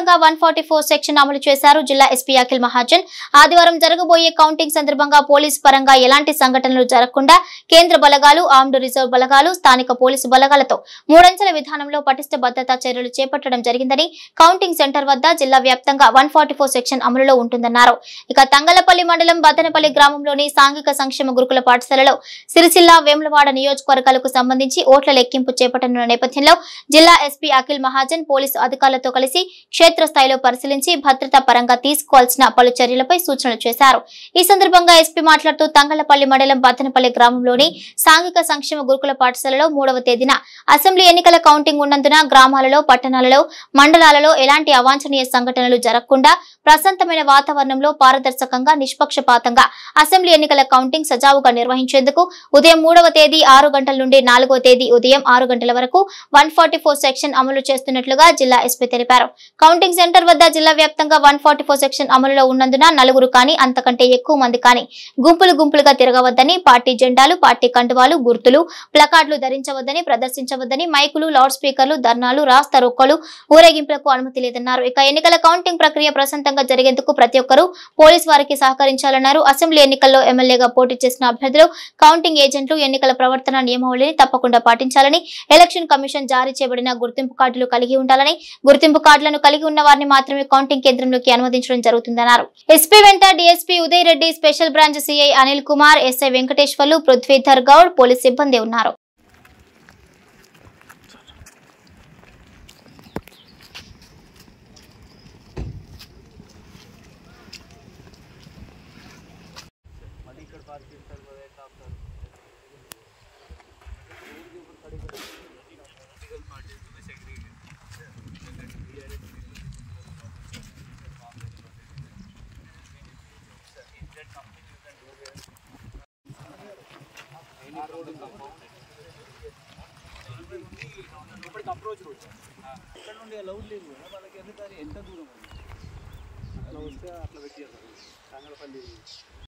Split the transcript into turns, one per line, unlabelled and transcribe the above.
వ్యాప్తంగా 144 సెక్షన్ అమలు చేశారు జిల్లా ఎస్పీ అఖిల్ మహాజన్. ఆదివారం జరగబోయే కౌంటింగ్ సందర్భంగా పోలీసు పరంగా ఎలాంటి సంఘటనలు జరగకుండా కేంద్ర బలగాలు, ఆర్మ్డ్ రిజర్వ్ బలగాలు, స్థానిక పోలీసు బలగాలతో మూడంచెల విధానంలో పటిష్ట భద్రతా చర్యలు చేపట్టడం జరిగిందని, కౌంటింగ్ సెంటర్ వద్ద జిల్లా వ్యాప్తంగా 144 సెక్షన్ అమలులో ఉంటుందన్నారు. ఇక తంగలపల్లి మండలం బద్దనపల్లి గ్రామంలోని సాంఘిక సంక్షేమ గురుకుల పాఠశాలలో సిరిసిల్ల, వేములవాడ నియోజకవర్గాలకు సంబంధించి ఓట్ల లెక్కింపు చేపట్టనున్న నేపథ్యంలో జిల్లా ఎస్పీ అఖిల్ మహాజన్ పోలీసు అధికారులతో కలిసి క్షేత్రస్థాయిలో పరిశీలించి భద్రతా పరంగా తీసుకోవాల్సిన పలు చర్యలపై సూచనలు చేశారు. ఈ సందర్భంగా ఎస్పీ మాట్లాడుతూ తంగలపల్లి మండలం బద్దనపల్లి గ్రామంలోని సాంఘిక సంక్షేమ గురుకుల పాఠశాలలో 3వ తేదీన అసెంబ్లీ ఎన్నికల కౌంటింగ్ ఉన్నందున గ్రామాలలో, పట్టణాలలో, మండలాలలో ఎలాంటి అవాంఛనీయ సంఘటనలు జరగకుండా ప్రశాంతమైన వాతావరణంలో పారదర్శకంగా, నిష్పక్షపాతంగా అసెంబ్లీ ఎన్నికల కౌంటింగ్ సజావుగా నిర్వహించేందుకు ఉదయం 3వ తేదీ 6 గంటల నుండి 4వ తేదీ ఉదయం 6 గంటల వరకు 144 సెక్షన్ అమలు చేస్తున్నట్లుగా జిల్లా ఎస్పీ తెలిపారు. కౌంటింగ్ సెంటర్ వద్ద జిల్లా వ్యాప్తంగా 144 సెక్షన్ అమలులో ఉన్నందున నలుగురు కానీ అంతకంటే ఎక్కువ మంది కానీ గుంపులుగా తిరగవద్దని, పార్టీ జెండాలు, పార్టీ కండువాలు, గుర్తులు, ప్లకార్డులు ధరించవద్దని, ప్రదర్శించవద్దని, మైకులు, లౌడ్ స్పీకర్లు, ధర్నాలు, రాస్తా రోకోలు, ఊరేగింపులకు అనుమతి లేదన్నారు. ఇక ఎన్నికల కౌంటింగ్ ప్రక్రియ ప్రశాంతంగా జరిగేందుకు ప్రతి ఒక్కరూ పోలీసు వారికి సహకరించాలన్నారు. అసెంబ్లీ ఎన్నికల్లో ఎమ్మెల్యేగా పోటీ చేసిన అభ్యర్థులు, కౌంటింగ్ ఏజెంట్లు ఎన్నికల ప్రవర్తన నియమావళిని తప్పకుండా పాటించాలని, ఎలక్షన్ కమిషన్ జారీ చేయబడిన గుర్తింపు కార్డులు కలిగి ఉండాలని, గుర్తింపు కార్డులను కలిగి ఉన్న వారిని మాత్రమే కౌంటింగ్ కేంద్రంలోకి అనుమతించడం జరుగుతుందన్నారు. ఎస్పీ వెంట DSP Uday Reddy, special branch CI Anil Kumar, SI Venkateswarlu, Prithvidhar Goud, police సిబ్బంది ఉన్నారు.
అప్రోచ్ రోడ్ ఇక్కడ నుండి లౌడ్ లేదు కదా వాళ్ళకి, ఎందుకని ఎంత దూరం అట్లా వస్తే అట్లా పెట్టారు తంగలపల్లి